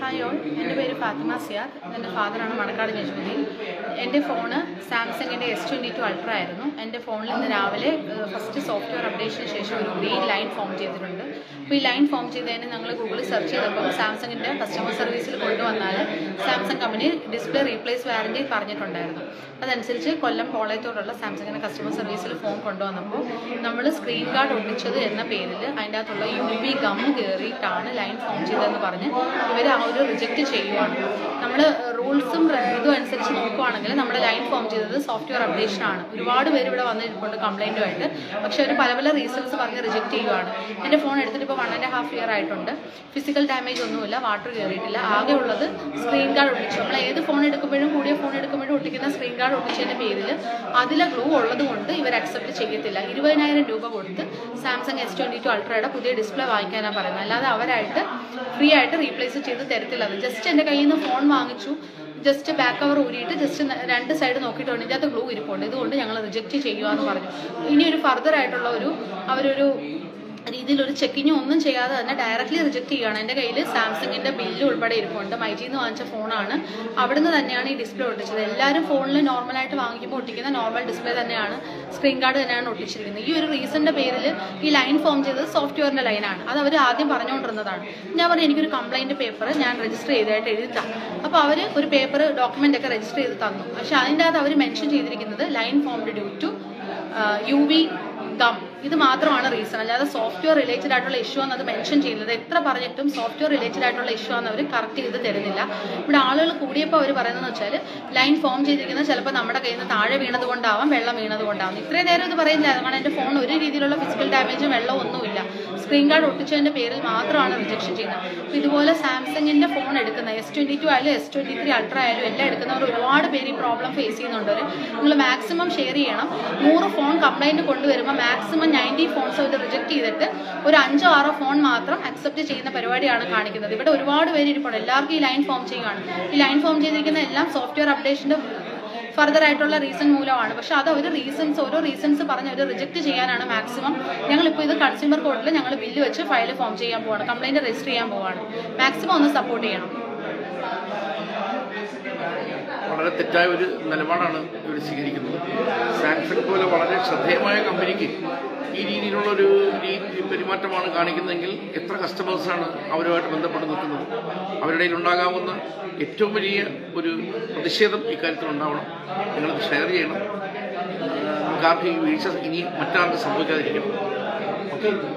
Hi all, എൻ്റെ പേര് ഫാത്തിമ സിയാദ്. എൻ്റെ ഫാദറാണ് മണക്കാട് നജ്മുദ്ദീൻ. എൻ്റെ ഫോണ് സാംസങ്ങിൻ്റെ S22 അൾട്ര ആയിരുന്നു. എൻ്റെ ഫോണിൽ ഇന്ന് രാവിലെ ഫസ്റ്റ് സോഫ്റ്റ്വെയർ അപ്ഡേഷന് ശേഷം ഒരു ഗ്രീൻ ലൈൻ ഫോം ചെയ്തിട്ടുണ്ട്. അപ്പോൾ ഈ ലൈൻ ഫോം ചെയ്തതിന് ഞങ്ങൾ ഗൂഗിളിൽ സെർച്ച് ചെയ്തപ്പോൾ സാംസങ്ങിൻ്റെ കസ്റ്റമർ സർവീസിൽ കൊണ്ടുവന്നാൽ Samsung company display replace warranty പറഞ്ഞിട്ടുണ്ടായിരുന്നു. അതനുസരിച്ച് കൊല്ലം പോളയത്തോടുള്ള സാംസങ്ങിൻ്റെ കസ്റ്റമർ സർവീസിൽ ഫോൺ കൊണ്ടുവന്നപ്പോൾ നമ്മൾ സ്ക്രീൻ ഗാർഡ് ഒട്ടിച്ചത് എന്ന പേരിൽ അതിൻ്റെ അകത്തുള്ള UV ഗം കയറിയിട്ടാണ് ലൈൻ ഫോം ചെയ്തതെന്ന് പറഞ്ഞ് ഇവർ ആ ഒരു റിജക്റ്റ് ചെയ്യുവാണ്. നമ്മൾ റൂൾസും ഇതും അനുസരിച്ച് നോക്കുവാണെങ്കിൽ നമ്മുടെ ലൈൻ ഫോം ചെയ്തത് സോഫ്റ്റ്വെയർ അപ്ഡേഷനാണ്. ഒരുപാട് പേര് ഇവിടെ വന്നിട്ടുണ്ട് കംപ്ലൈൻറ്റുമായിട്ട്. പക്ഷെ അവർ പല പല റീസൺസ് പറഞ്ഞ് റിജക്റ്റ് ചെയ്യുവാണ്. എൻ്റെ ഫോൺ എടുത്തിട്ട് ഇപ്പോൾ 1.5 ഇയർ ആയിട്ടുണ്ട്. ഫിസിക്കൽ ഡാമേജ് ഒന്നുമില്ല, വാട്ടർ കയറിയിട്ടില്ല. ആകെ ഉള്ളത് സ്ക്രീൻ ഗാർഡ് ഒട്ടിച്ചു. നമ്മൾ ഏത് ഫോൺ എടുക്കുമ്പോഴും കൂടിയ ഫോൺ എടുക്കുമ്പോഴും ഒട്ടിക്കുന്ന സ്ക്രീൻ ഗാർഡ് ഒട്ടിച്ചതിൻ്റെ പേരിൽ അതിലെ ഗ്ലൂ ഉള്ളത് കൊണ്ട് ഇവർ അക്സെപ്റ്റ് ചെയ്യത്തില്ല. 20,000 രൂപ കൊടുത്ത് സാംസങ് S22 അൾട്രയുടെ പുതിയ ഡിസ്പ്ലേ വാങ്ങിക്കാനാണ് പറയുന്നത്. അല്ലാതെ അവരായിട്ട് ഫ്രീ ആയിട്ട് റീപ്ലേസ് ചെയ്ത് തരത്തില്ല. അത് ജസ്റ്റ് എൻ്റെ കയ്യിൽ നിന്ന് ഫോൺ വാങ്ങിച്ചു, ജസ്റ്റ് ബാക്ക് കവർ ഊരിയിട്ട് ജസ്റ്റ് 2 സൈഡ് നോക്കിയിട്ടുണ്ട്, ഇതിൻ്റെ അകത്ത് ഗ്ലൂ ഇരിപ്പുണ്ട്, ഇതുകൊണ്ട് ഞങ്ങൾ റിജക്റ്റ് ചെയ്യുകയെന്ന് പറഞ്ഞു. ഇനി ഒരു ഫർദർ ആയിട്ടുള്ള അവരൊരു രീതിയിലൊരു ചെക്കിങ്ങോ ഒന്നും ചെയ്യാതെ തന്നെ ഡയറക്റ്റ്ലി റിജക്റ്റ് ചെയ്യുകയാണ്. എൻ്റെ കയ്യിൽ സാംസങ്ങിൻ്റെ ബില്ല് ഉൾപ്പെടെ ഇരിപ്പുണ്ട്. മൈജിയിൽ നിന്ന് വാങ്ങിച്ച ഫോണാണ്. അവിടുന്ന് തന്നെയാണ് ഈ ഡിസ്പ്ലേ ഒട്ടിച്ചത്. എല്ലാവരും ഫോണിൽ നോർമലായിട്ട് വാങ്ങിക്കുമ്പോൾ ഒട്ടിക്കുന്ന നോർമൽ ഡിസ്പ്ലേ തന്നെയാണ്, സ്ക്രീൻ ഗാർഡ് തന്നെയാണ് ഒട്ടിച്ചിരിക്കുന്നത്. ഈ ഒരു റീസണിൻ്റെ പേരിൽ ഈ ലൈൻ ഫോം ചെയ്തത് സോഫ്റ്റ്വെയറിൻ്റെ ലൈനാണ്. അത് അവർ ആദ്യം പറഞ്ഞുകൊണ്ടിരുന്നതാണ്. ഞാൻ പറഞ്ഞു എനിക്കൊരു കംപ്ലൈൻറ്റ് പേപ്പർ ഞാൻ രജിസ്റ്റർ ചെയ്തതായിട്ട് എഴുതിത്താം. അപ്പോൾ അവർ ഒരു പേപ്പർ ഡോക്യുമെൻ്റ് ഒക്കെ രജിസ്റ്റർ ചെയ്ത് തന്നു. പക്ഷേ അതിൻ്റെ അകത്ത് അവർ മെൻഷൻ ചെയ്തിരിക്കുന്നത് line formed due to UV gum, ഇത് മാത്രമാണ് റീസൺ. അല്ലാതെ സോഫ്റ്റ്വെയർ റിലേറ്റഡ് ആയിട്ടുള്ള ഇഷ്യൂ ആണ് അത് മെൻഷൻ ചെയ്യുന്നത്. എത്ര പറഞ്ഞിട്ടും സോഫ്റ്റ്വെയർ റിലേറ്റഡ് ആയിട്ടുള്ള ഇഷ്യൂ ആണ് അവർ കറക്റ്റ് ചെയ്ത് തരുന്നില്ല. ഇവിടെ ആളുകൾ കൂടിയപ്പോൾ അവർ പറയുന്നതെന്ന് വെച്ചാൽ ലൈൻ ഫോം ചെയ്തിരിക്കുന്നത് ചിലപ്പോൾ നമ്മുടെ കയ്യിൽ നിന്ന് താഴെ വീണത് കൊണ്ടാവാം, വെള്ളം വീണത് കൊണ്ടാവാം. ഇത്രയും നേരം ഇത് പറയുന്നില്ല. കാരണം എൻ്റെ ഫോൺ ഒരു രീതിയിലുള്ള ഫിസിക്കൽ ഡാമേജും വെള്ളവും ഒന്നുമില്ല. സ്ക്രീൻ ഗാർഡ് ഒട്ടിച്ചതിൻ്റെ പേരിൽ മാത്രമാണ് റിജക്ഷൻ ചെയ്യുന്നത്. അപ്പോൾ ഇതുപോലെ സാംസങ്ങിൻ്റെ ഫോൺ എടുക്കുന്ന S22 ആയാലും S23 അൾട്ര ആയാലും എല്ലാം എടുക്കുന്നവർ ഒരുപാട് പേര് ഈ പ്രോബ്ലം ഫേസ് ചെയ്യുന്നുണ്ട്. നിങ്ങൾ മാക്സിമം ഷെയർ ചെയ്യണം. 100 ഫോൺ കംപ്ലൈൻറ്റ് കൊണ്ടുവരുമ്പോൾ മാക്സിമം 90 ഫോൺസ് അവർ റിജക്റ്റ് ചെയ്തിട്ട് ഒരു 5-6 ഫോൺ മാത്രം അക്സെപ്റ്റ് ചെയ്യുന്ന പരിപാടിയാണ് കാണിക്കുന്നത്. ഇവിടെ ഒരുപാട് പേര് ഇരിപ്പുണ്ട്. എല്ലാവർക്കും ഈ ലൈൻ ഫോം ചെയ്യുകയാണ്. ഈ ലൈൻ ഫോം ചെയ്തിരിക്കുന്ന എല്ലാം സോഫ്റ്റ്വെയർ അപ്ഡേഷൻ്റെ ഫർദർ ആയിട്ടുള്ള റീസൺ മൂലമാണ്. പക്ഷെ അത് അവർ ഓരോ റീസൺസ് പറഞ്ഞ് അവർ റിജക്റ്റ് ചെയ്യാനാണ് മാക്സിമം. ഞങ്ങളിപ്പോൾ ഇത് കൺസ്യൂമർ കോർട്ടിൽ ഞങ്ങൾ ബില്ല് വെച്ച് ഫയൽ ഫോം ചെയ്യാൻ പോവാണ്, കംപ്ലൈൻറ്റ് രജിസ്റ്റർ ചെയ്യാൻ പോവാണ്. മാക്സിമം ഒന്ന് സപ്പോർട്ട് ചെയ്യണം. വളരെ തെറ്റായ ഒരു നിലപാടാണ് ഇവർ സ്വീകരിക്കുന്നത്. സാംസങ് പോലെ വളരെ ശ്രദ്ധേയമായ കമ്പനിക്ക് ഈ രീതിയിലുള്ളൊരു പെരുമാറ്റമാണ് കാണിക്കുന്നതെങ്കിൽ എത്ര കസ്റ്റമേഴ്സാണ് അവരുമായിട്ട് ബന്ധപ്പെട്ട് നിൽക്കുന്നത്? അവരുടെ ഉണ്ടാകാവുന്ന ഏറ്റവും വലിയ ഒരു പ്രതിഷേധം ഇക്കാര്യത്തിൽ ഉണ്ടാവണം. നിങ്ങളത് ഷെയർ ചെയ്യണം. നമുക്ക് ആർക്കും ഈ വീഴ്ച ഇനി മറ്റാർക്കും സംഭവിക്കാതിരിക്കണം. ഓക്കെ.